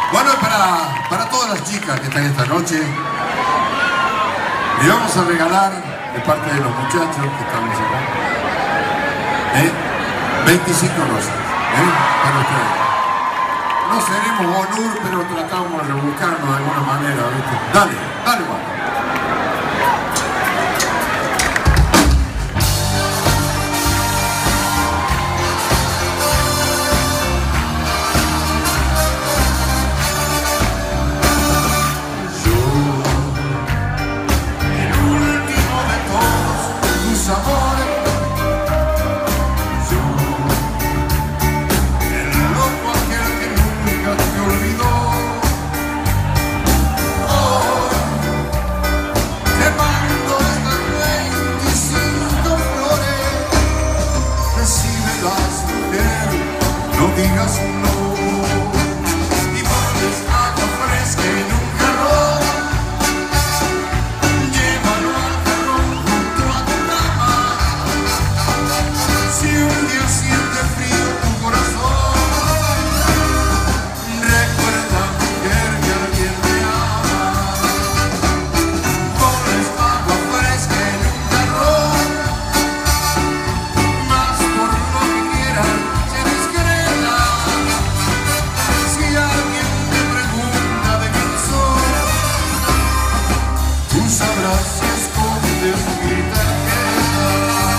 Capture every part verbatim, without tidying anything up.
Bueno, para, para todas las chicas que están esta noche, le vamos a regalar, de parte de los muchachos que estamos acá, ¿eh? veinticinco rosas, ¿eh? Para ustedes. No seremos Bonur, pero tratamos de rebuscarnos de alguna manera, ¿viste? Dale, dale, Juan. No digas no, y pones agua fresca en un jarrón, llévalo al jarrón junto a tu cama. Si un día siente frío tu corazón, recuerda, mujer, que alguien te ama. Pones agua fresca en un jarrón, más por lo que quieras. Sabrás si escondes mi tarjeta.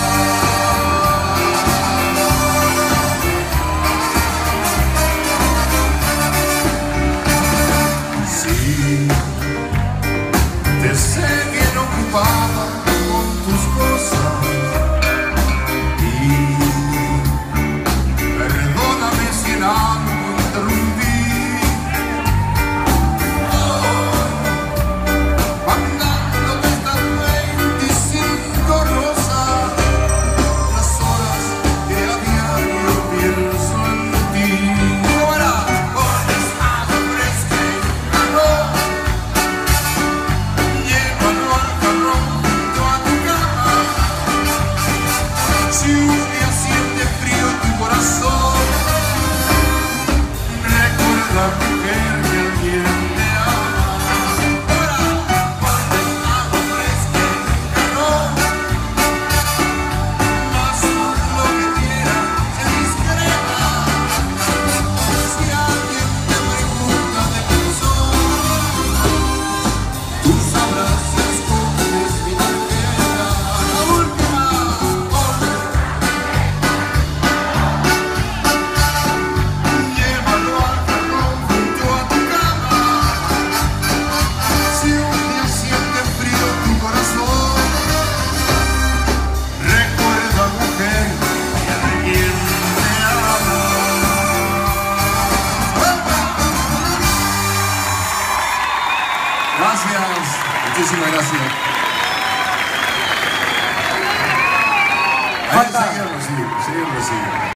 Sí, te sé bien ocupada con tus cosas y perdóname si en algo interrumpí. Si un día siente frío tu corazón, recuerda, mujer, que alguien te ama. Ahora, pones agua fresca en un jarrón, más por lo que quieras, sé discreta. Si alguien te pregunta de quién soy, tú sabrás si escondes mi tarjeta. La última. Gracias, muchísimas gracias. Falta. Seguirlo, sí, seguirlo, sí.